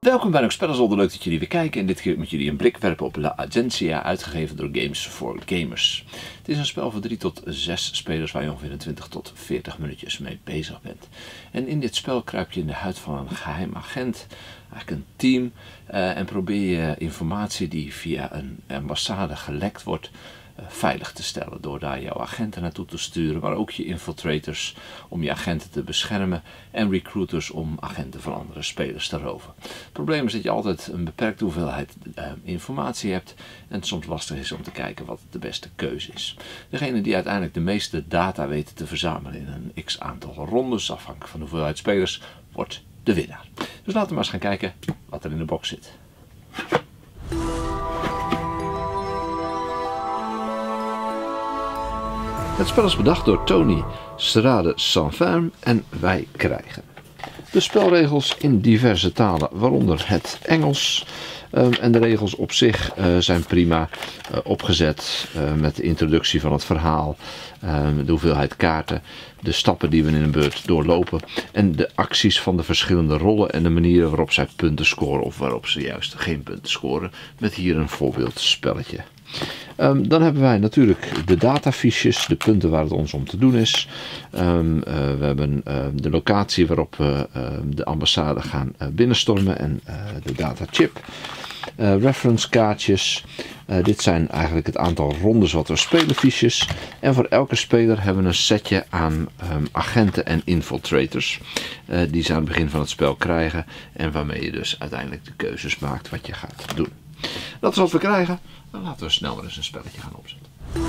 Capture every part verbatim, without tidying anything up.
Welkom bij nog Spellerzolder, leuk dat jullie weer kijken en dit keer met jullie een blik werpen op La Agencia, uitgegeven door Games for Gamers. Het is een spel voor drie tot zes spelers waar je ongeveer twintig tot veertig minuutjes mee bezig bent. En in dit spel kruip je in de huid van een geheim agent, eigenlijk een team, uh, en probeer je informatie die via een ambassade gelekt wordt uh, veilig te stellen. Door daar jouw agenten naartoe te sturen, maar ook je infiltrators om je agenten te beschermen en recruiters om agenten van andere spelers te roven. Het probleem is dat je altijd een beperkte hoeveelheid uh, informatie hebt en het soms lastig is om te kijken wat de beste keuze is. Degene die uiteindelijk de meeste data weet te verzamelen in een x aantal rondes, afhankelijk van de hoeveelheid spelers, wordt de winnaar. Dus laten we maar eens gaan kijken wat er in de box zit. Het spel is bedacht door Tony Serrade Sanferm en wij krijgen de spelregels in diverse talen, waaronder het Engels. Um, en de regels op zich uh, zijn prima uh, opgezet uh, met de introductie van het verhaal, uh, de hoeveelheid kaarten, de stappen die we in een beurt doorlopen en de acties van de verschillende rollen en de manieren waarop zij punten scoren of waarop ze juist geen punten scoren, met hier een voorbeeldspelletje. Um, dan hebben wij natuurlijk de datafiches, de punten waar het ons om te doen is. Um, uh, we hebben uh, de locatie waarop we uh, de ambassade gaan uh, binnenstormen en uh, de datachip. Uh, reference kaartjes. Uh, dit zijn eigenlijk het aantal rondes wat we spelen fiches. En voor elke speler hebben we een setje aan um, agenten en infiltrators. Uh, die ze aan het begin van het spel krijgen. En waarmee je dus uiteindelijk de keuzes maakt wat je gaat doen. Dat is wat we krijgen. Dan laten we snel maar eens een spelletje gaan opzetten.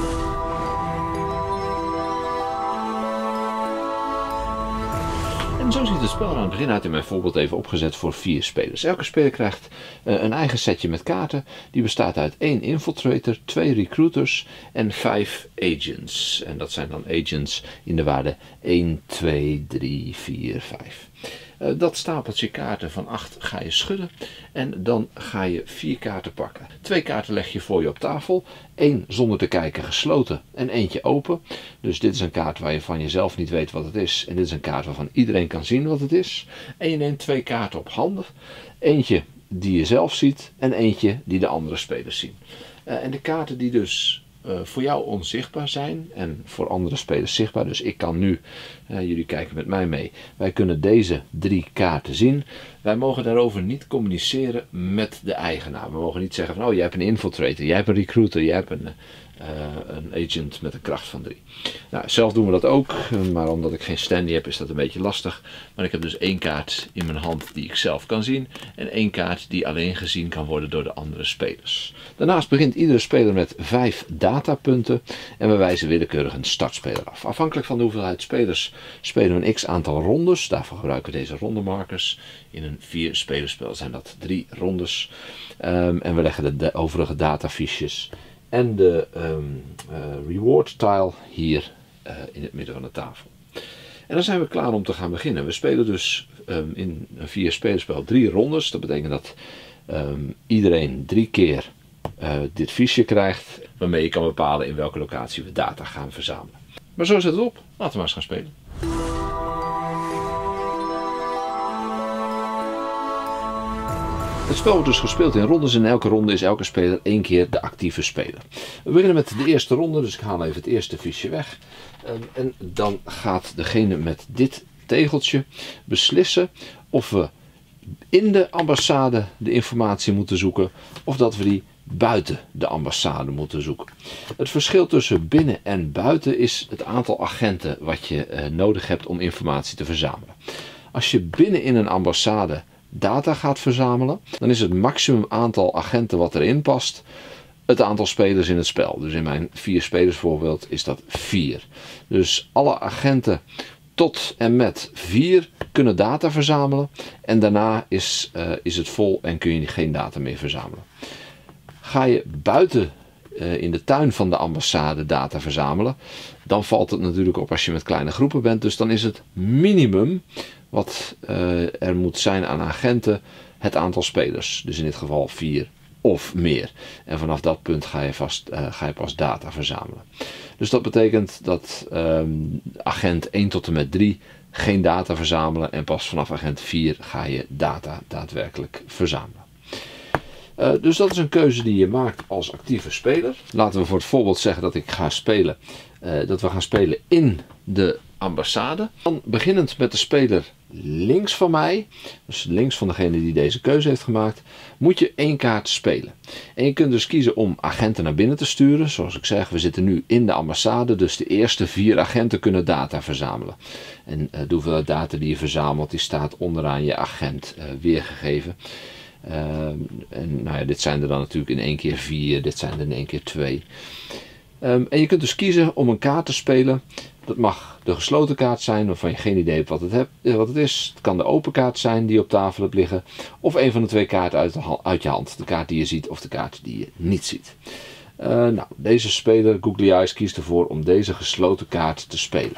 En zo ziet het spel er aan het begin uit in mijn voorbeeld even opgezet voor vier spelers. Elke speler krijgt uh, een eigen setje met kaarten. Die bestaat uit één infiltrator, twee recruiters en vijf agents. En dat zijn dan agents in de waarde één, twee, drie, vier, vijf. Uh, dat stapeltje kaarten van acht ga je schudden en dan ga je vier kaarten pakken. Twee kaarten leg je voor je op tafel. Eén zonder te kijken gesloten en eentje open. Dus dit is een kaart waar je van jezelf niet weet wat het is. En dit is een kaart waarvan iedereen kan zien wat het is. En je neemt twee kaarten op handen. Eentje die je zelf ziet en eentje die de andere spelers zien. Uh, en de kaarten die dus Uh, voor jou onzichtbaar zijn en voor andere spelers zichtbaar. Dus ik kan nu, uh, jullie kijken met mij mee, wij kunnen deze drie kaarten zien. Wij mogen daarover niet communiceren met de eigenaar. We mogen niet zeggen van, oh, jij hebt een infiltrator, jij hebt een recruiter, jij hebt een, uh, een agent met een kracht van drie. Nou, zelf doen we dat ook, maar omdat ik geen standy heb is dat een beetje lastig. Maar ik heb dus één kaart in mijn hand die ik zelf kan zien en één kaart die alleen gezien kan worden door de andere spelers. Daarnaast begint iedere speler met vijf datapunten en we wijzen willekeurig een startspeler af. Afhankelijk van de hoeveelheid spelers spelen we een x aantal rondes. Daarvoor gebruiken we deze rondemarkers. In een vier spelerspel zijn dat drie rondes. Um, en we leggen de, de overige datafiches en de um, uh, reward tile hier uh, in het midden van de tafel. En dan zijn we klaar om te gaan beginnen. We spelen dus um, in een vier spelerspel drie rondes. Dat betekent dat um, iedereen drie keer uh, dit fiche krijgt, waarmee je kan bepalen in welke locatie we data gaan verzamelen. Maar zo zit het op. Laten we maar eens gaan spelen. Het spel wordt dus gespeeld in rondes en in elke ronde is elke speler één keer de actieve speler. We beginnen met de eerste ronde, dus ik haal even het eerste fiche weg. En dan gaat degene met dit tegeltje beslissen of we in de ambassade de informatie moeten zoeken of dat we die buiten de ambassade moeten zoeken. Het verschil tussen binnen en buiten is het aantal agenten wat je uh, nodig hebt om informatie te verzamelen. Als je binnen in een ambassade data gaat verzamelen, dan is het maximum aantal agenten wat erin past het aantal spelers in het spel. Dus in mijn vier spelers voorbeeld is dat vier. Dus alle agenten tot en met vier kunnen data verzamelen en daarna is, uh, is het vol en kun je geen data meer verzamelen. Ga je buiten uh, in de tuin van de ambassade data verzamelen, dan valt het natuurlijk op als je met kleine groepen bent. Dus dan is het minimum wat uh, er moet zijn aan agenten het aantal spelers. Dus in dit geval vier of meer. En vanaf dat punt ga je, vast, uh, ga je pas data verzamelen. Dus dat betekent dat um, agent één tot en met drie geen data verzamelen en pas vanaf agent vier ga je data daadwerkelijk verzamelen. Uh, dus dat is een keuze die je maakt als actieve speler. Laten we voor het voorbeeld zeggen dat ik ga spelen, uh, dat we gaan spelen in de ambassade. Dan beginnend met de speler links van mij, dus links van degene die deze keuze heeft gemaakt, moet je één kaart spelen. En je kunt dus kiezen om agenten naar binnen te sturen. Zoals ik zeg, we zitten nu in de ambassade, dus de eerste vier agenten kunnen data verzamelen. En uh, de hoeveelheid data die je verzamelt, die staat onderaan je agent uh, weergegeven. Uh, en nou ja, dit zijn er dan natuurlijk in één keer vier, dit zijn er in één keer twee. Um, en je kunt dus kiezen om een kaart te spelen. Dat mag de gesloten kaart zijn, waarvan je geen idee hebt wat het, hebt, wat het is. Het kan de open kaart zijn die je op tafel hebt liggen. Of een van de twee kaarten uit, de, uit je hand. De kaart die je ziet of de kaart die je niet ziet. Uh, nou, deze speler, Googly Eyes, kiest ervoor om deze gesloten kaart te spelen.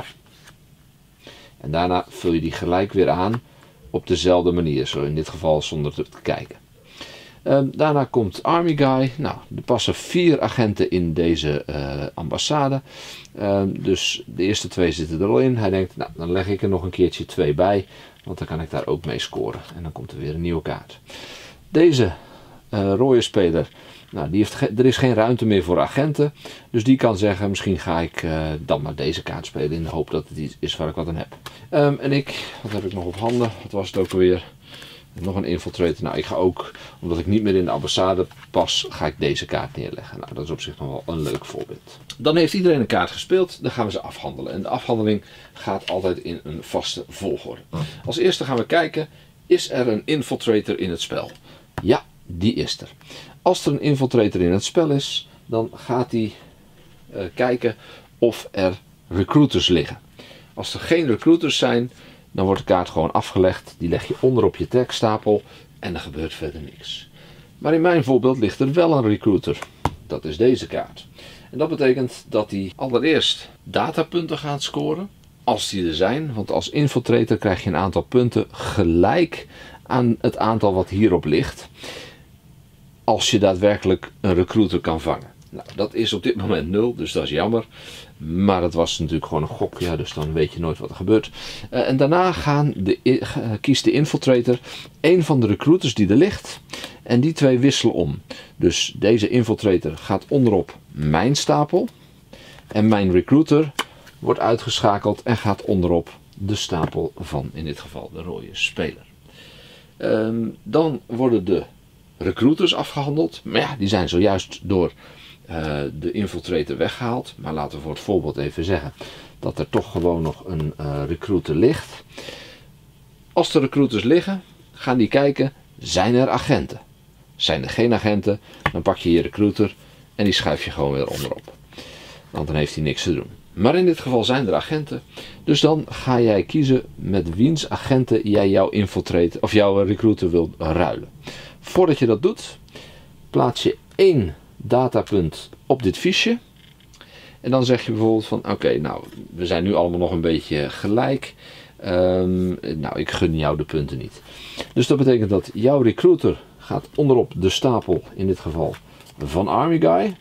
En daarna vul je die gelijk weer aan op dezelfde manier. Zo in dit geval zonder te kijken. Um, daarna komt Army Guy. Nou, er passen vier agenten in deze uh, ambassade. Um, dus de eerste twee zitten er al in. Hij denkt, nou, dan leg ik er nog een keertje twee bij. Want dan kan ik daar ook mee scoren. En dan komt er weer een nieuwe kaart. Deze uh, rode speler, nou, die heeft er is geen ruimte meer voor agenten. Dus die kan zeggen, misschien ga ik uh, dan maar deze kaart spelen. In de hoop dat het iets is waar ik wat aan heb. Um, en ik, wat heb ik nog op handen? Wat was het ook alweer? Nog een infiltrator. Nou, ik ga ook, omdat ik niet meer in de ambassade pas, ga ik deze kaart neerleggen. Nou, dat is op zich nog wel een leuk voorbeeld. Dan heeft iedereen een kaart gespeeld. Dan gaan we ze afhandelen. En de afhandeling gaat altijd in een vaste volgorde. Als eerste gaan we kijken, is er een infiltrator in het spel? Ja, die is er. Als er een infiltrator in het spel is, dan gaat hij uh, kijken of er recruiters liggen. Als er geen recruiters zijn, dan wordt de kaart gewoon afgelegd. Die leg je onder op je trekstapel en er gebeurt verder niks. Maar in mijn voorbeeld ligt er wel een recruiter. Dat is deze kaart. En dat betekent dat hij allereerst datapunten gaat scoren. Als die er zijn. Want als infiltrator krijg je een aantal punten gelijk aan het aantal wat hierop ligt. Als je daadwerkelijk een recruiter kan vangen. Nou, dat is op dit moment nul, dus dat is jammer. Maar het was natuurlijk gewoon een gok, ja, dus dan weet je nooit wat er gebeurt. Uh, en daarna gaan de, uh, kiest de infiltrator een van de recruiters die er ligt. En die twee wisselen om. Dus deze infiltrator gaat onderop mijn stapel. En mijn recruiter wordt uitgeschakeld en gaat onderop de stapel van, in dit geval, de rode speler. Um, dan worden de recruiters afgehandeld. Maar ja, die zijn zojuist door uh, de infiltrator weggehaald. Maar laten we voor het voorbeeld even zeggen dat er toch gewoon nog een uh, recruiter ligt. Als de recruiters liggen, gaan die kijken, zijn er agenten? Zijn er geen agenten, dan pak je je recruiter en die schuif je gewoon weer onderop. Want dan heeft hij niks te doen. Maar in dit geval zijn er agenten. Dus dan ga jij kiezen met wiens agenten jij jouw infiltrator of jouw recruiter wilt ruilen. Voordat je dat doet, plaats je één datapunt op dit fiche. En dan zeg je bijvoorbeeld van oké, okay, nou, we zijn nu allemaal nog een beetje gelijk. Um, nou, ik gun jou de punten niet. Dus dat betekent dat jouw recruiter gaat onderop de stapel, in dit geval van Army Guy.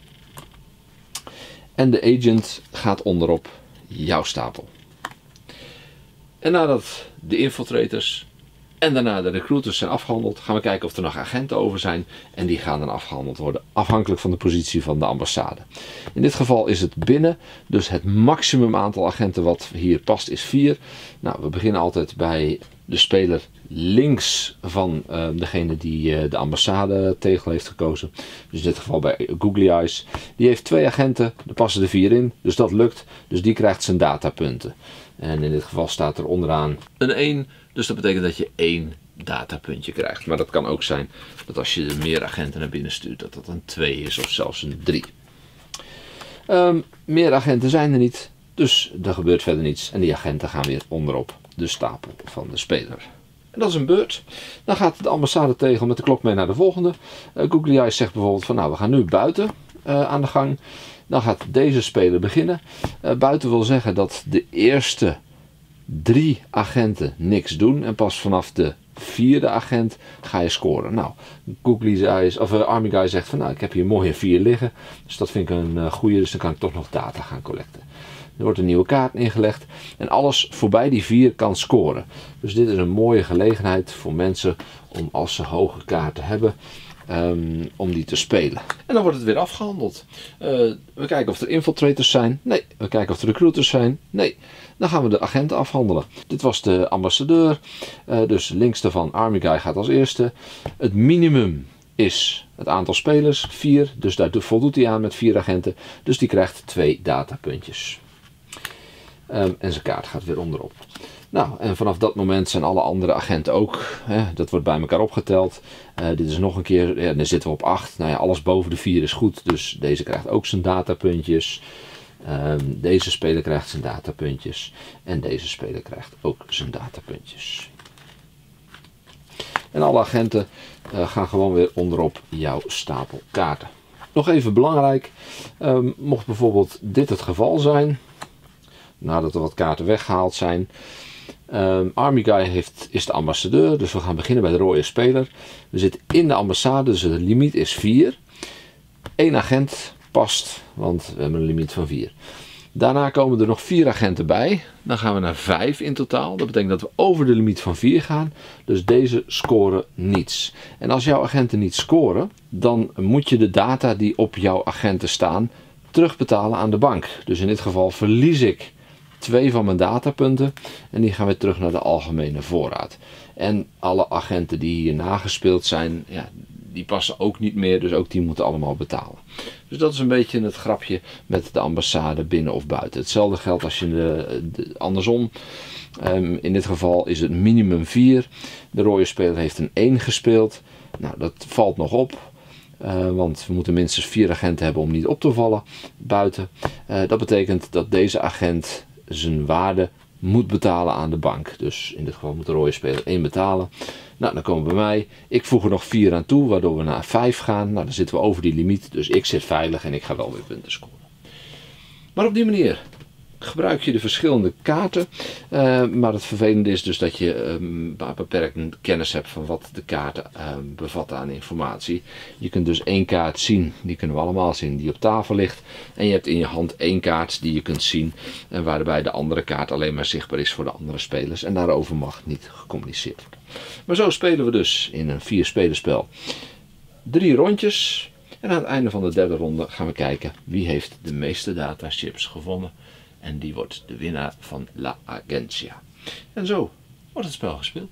En de agent gaat onderop jouw stapel. En nadat de infiltrators en daarna de recruiters zijn afgehandeld, gaan we kijken of er nog agenten over zijn. En die gaan dan afgehandeld worden, afhankelijk van de positie van de ambassade. In dit geval is het binnen, dus het maximum aantal agenten wat hier past is vier. Nou, we beginnen altijd bij de speler links van uh, degene die uh, de ambassade tegel heeft gekozen. Dus in dit geval bij Googly Eyes. Die heeft twee agenten, er passen er vier in, dus dat lukt. Dus die krijgt zijn datapunten. En in dit geval staat er onderaan een één, dus dat betekent dat je één datapuntje krijgt. Maar dat kan ook zijn dat als je er meer agenten naar binnen stuurt, dat dat een twee is of zelfs een drie. Um, meer agenten zijn er niet, dus er gebeurt verder niets. En die agenten gaan weer onderop de stapel van de speler. En dat is een beurt. Dan gaat de ambassade tegel met de klok mee naar de volgende. Uh, Googly Eyes zegt bijvoorbeeld van nou, we gaan nu buiten uh, aan de gang. Dan gaat deze speler beginnen. Uh, buiten wil zeggen dat de eerste drie agenten niks doen. En pas vanaf de vierde agent ga je scoren. Nou, Googly Eyes, of uh, Army Guy zegt van nou, ik heb hier mooie vier liggen. Dus dat vind ik een uh, goede, dus dan kan ik toch nog data gaan collecten. Er wordt een nieuwe kaart ingelegd. En alles voorbij die vier kan scoren. Dus dit is een mooie gelegenheid voor mensen om, als ze hoge kaarten hebben, Um, om die te spelen. En dan wordt het weer afgehandeld. Uh, we kijken of er infiltrators zijn. Nee. We kijken of er recruiters zijn. Nee. Dan gaan we de agenten afhandelen. Dit was de ambassadeur. Uh, dus links daarvan Army Guy gaat als eerste. Het minimum is het aantal spelers. vier. Dus daar voldoet hij aan met vier agenten. Dus die krijgt twee datapuntjes. Um, en zijn kaart gaat weer onderop. Nou, en vanaf dat moment zijn alle andere agenten ook. Hè, dat wordt bij elkaar opgeteld. Uh, dit is nog een keer, ja, dan zitten we op acht. Nou ja, alles boven de vier is goed. Dus deze krijgt ook zijn datapuntjes. Um, deze speler krijgt zijn datapuntjes. En deze speler krijgt ook zijn datapuntjes. En alle agenten uh, gaan gewoon weer onderop jouw stapel kaarten. Nog even belangrijk. Um, mocht bijvoorbeeld dit het geval zijn. Nadat er wat kaarten weggehaald zijn. Um, Army Guy heeft, is de ambassadeur, dus we gaan beginnen bij de rode speler. We zitten in de ambassade, dus de limiet is vier. Eén agent past, want we hebben een limiet van vier. Daarna komen er nog vier agenten bij. Dan gaan we naar vijf in totaal. Dat betekent dat we over de limiet van vier gaan. Dus deze scoren niets. En als jouw agenten niet scoren, dan moet je de data die op jouw agenten staan terugbetalen aan de bank. Dus in dit geval verlies ik twee van mijn datapunten en die gaan weer terug naar de algemene voorraad. En alle agenten die hier nagespeeld zijn, ja, die passen ook niet meer, dus ook die moeten allemaal betalen. Dus dat is een beetje het grapje met de ambassade binnen of buiten. Hetzelfde geldt als je de, de, andersom. Um, in dit geval is het minimum vier. De rode speler heeft een één gespeeld. Nou, dat valt nog op. Uh, want we moeten minstens vier agenten hebben om niet op te vallen buiten. Uh, dat betekent dat deze agent zijn waarde moet betalen aan de bank. Dus in dit geval moet de rode speler één betalen. Nou, dan komen we bij mij. Ik voeg er nog vier aan toe, waardoor we naar vijf gaan. Nou, dan zitten we over die limiet. Dus ik zit veilig en ik ga wel weer punten scoren. Maar op die manier gebruik je de verschillende kaarten. Uh, maar het vervelende is dus dat je um, beperkte kennis hebt van wat de kaarten uh, bevatten aan informatie. Je kunt dus één kaart zien, die kunnen we allemaal zien, die op tafel ligt. En je hebt in je hand één kaart die je kunt zien. En waarbij de andere kaart alleen maar zichtbaar is voor de andere spelers. En daarover mag niet gecommuniceerd worden. Maar zo spelen we dus in een vier spelerspel drie rondjes. En aan het einde van de derde ronde gaan we kijken wie heeft de meeste datachips gewonnen. En die wordt de winnaar van La Agencia. En zo wordt het spel gespeeld.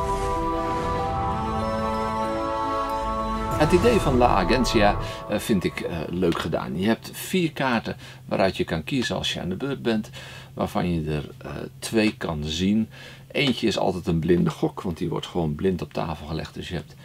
Het idee van La Agencia uh, vind ik uh, leuk gedaan. Je hebt vier kaarten waaruit je kan kiezen als je aan de beurt bent. Waarvan je er uh, twee kan zien. Eentje is altijd een blinde gok, want die wordt gewoon blind op tafel gelegd. Dus je hebt,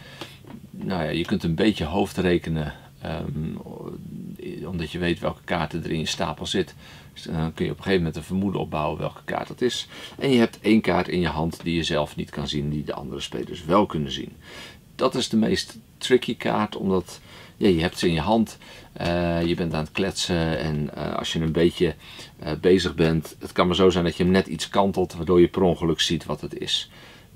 nou ja, je kunt een beetje hoofdrekenen. Um, omdat je weet welke kaarten er in je stapel zit. Dus dan kun je op een gegeven moment een vermoeden opbouwen welke kaart dat is. En je hebt één kaart in je hand die je zelf niet kan zien, die de andere spelers wel kunnen zien. Dat is de meest tricky kaart, omdat ja, je hebt ze in je hand. Uh, je bent aan het kletsen en uh, als je een beetje uh, bezig bent, het kan maar zo zijn dat je hem net iets kantelt, waardoor je per ongeluk ziet wat het is.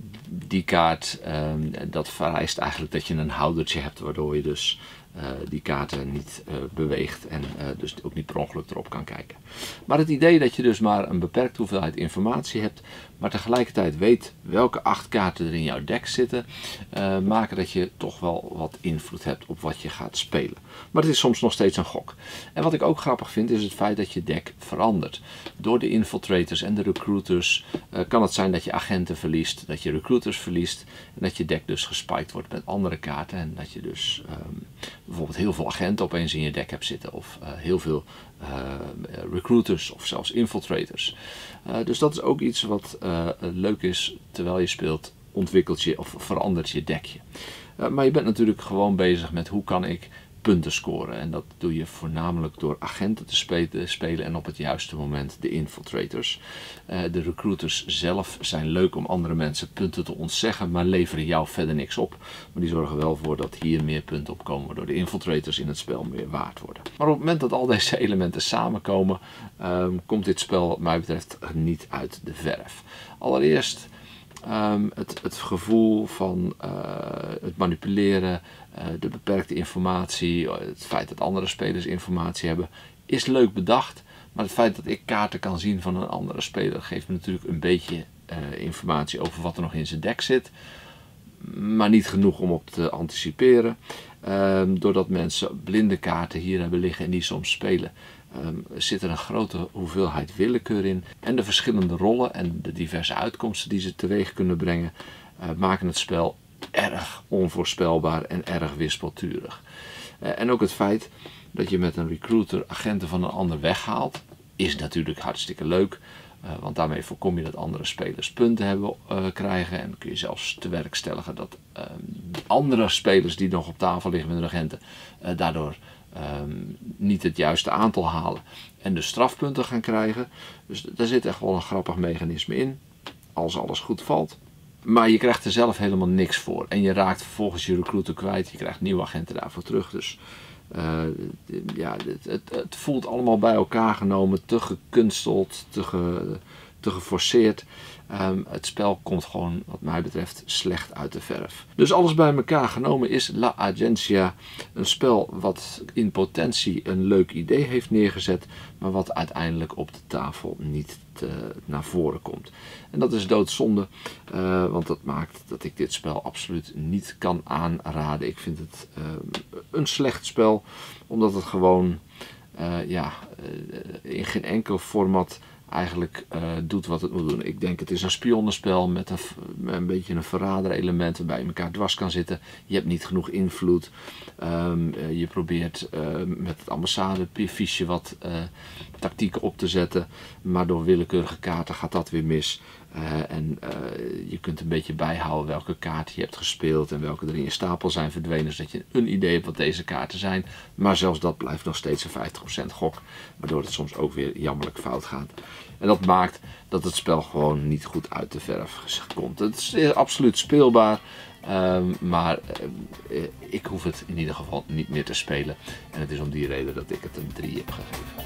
Die kaart, uh, dat vereist eigenlijk dat je een houdertje hebt, waardoor je dus Uh, die kaarten niet uh, beweegt en uh, dus ook niet per ongeluk erop kan kijken. Maar het idee dat je dus maar een beperkte hoeveelheid informatie hebt, maar tegelijkertijd weet welke acht kaarten er in jouw deck zitten, uh, maken dat je toch wel wat invloed hebt op wat je gaat spelen. Maar het is soms nog steeds een gok. En wat ik ook grappig vind is het feit dat je deck verandert. Door de infiltrators en de recruiters uh, kan het zijn dat je agenten verliest, dat je recruiters verliest en dat je deck dus gespiked wordt met andere kaarten en dat je dus um, bijvoorbeeld heel veel agenten opeens in je deck hebt zitten of uh, heel veel uh, recruiters of zelfs infiltrators. Uh, dus dat is ook iets wat uh, leuk is terwijl je speelt, ontwikkelt je of verandert je deckje. Uh, maar je bent natuurlijk gewoon bezig met hoe kan ik punten scoren. En dat doe je voornamelijk door agenten te spelen, spelen en op het juiste moment de infiltrators. Uh, de recruiters zelf zijn leuk om andere mensen punten te ontzeggen, maar leveren jou verder niks op. Maar die zorgen wel voor dat hier meer punten op komen, waardoor de infiltrators in het spel meer waard worden. Maar op het moment dat al deze elementen samenkomen, um, komt dit spel wat mij betreft niet uit de verf. Allereerst Um, het, het gevoel van uh, het manipuleren, uh, de beperkte informatie, het feit dat andere spelers informatie hebben, is leuk bedacht, Maar het feit dat ik kaarten kan zien van een andere speler geeft me natuurlijk een beetje uh, informatie over wat er nog in zijn deck zit. Maar niet genoeg om op te anticiperen. Um, doordat mensen blinde kaarten hier hebben liggen en die soms spelen, um, zit er een grote hoeveelheid willekeur in. En de verschillende rollen en de diverse uitkomsten die ze teweeg kunnen brengen, uh, maken het spel erg onvoorspelbaar en erg wispelturig. Uh, en ook het feit dat je met een recruiter agenten van een ander weghaalt, is natuurlijk hartstikke leuk. Uh, want daarmee voorkom je dat andere spelers punten hebben, uh, krijgen. En kun je zelfs te werk stellen dat uh, andere spelers die nog op tafel liggen met hun agenten uh, daardoor uh, niet het juiste aantal halen. En dus strafpunten gaan krijgen. Dus daar zit echt wel een grappig mechanisme in. Als alles goed valt. Maar je krijgt er zelf helemaal niks voor. En je raakt vervolgens je recruiter kwijt. Je krijgt nieuwe agenten daarvoor terug. Dus Uh, ja, het, het, het voelt allemaal bij elkaar genomen, te gekunsteld, te, ge, te geforceerd. Um, het spel komt gewoon, wat mij betreft, slecht uit de verf. Dus alles bij elkaar genomen is La Agencia een spel wat in potentie een leuk idee heeft neergezet, maar wat uiteindelijk op de tafel niet te, naar voren komt. En dat is doodzonde, uh, want dat maakt dat ik dit spel absoluut niet kan aanraden. Ik vind het uh, een slecht spel, omdat het gewoon uh, ja, uh, in geen enkel format eigenlijk uh, doet wat het moet doen. Ik denk het is een spionnenspel met een, met een beetje een verrader-element waarbij je elkaar dwars kan zitten. Je hebt niet genoeg invloed. Um, uh, je probeert uh, met het ambassade-fiche wat uh, tactieken op te zetten. Maar door willekeurige kaarten gaat dat weer mis. Uh, en uh, je kunt een beetje bijhouden welke kaarten je hebt gespeeld en welke er in je stapel zijn verdwenen, zodat je een idee hebt wat deze kaarten zijn. Maar zelfs dat blijft nog steeds een vijftig procent gok, waardoor het soms ook weer jammerlijk fout gaat. En dat maakt dat het spel gewoon niet goed uit de verf komt. Het is absoluut speelbaar, um, maar uh, ik hoef het in ieder geval niet meer te spelen. En het is om die reden dat ik het een drie heb gegeven.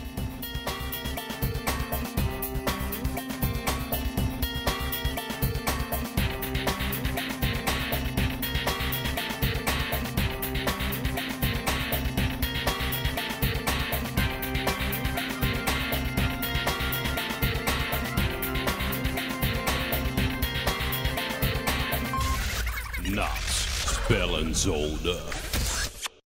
Nachts Spellenzolder.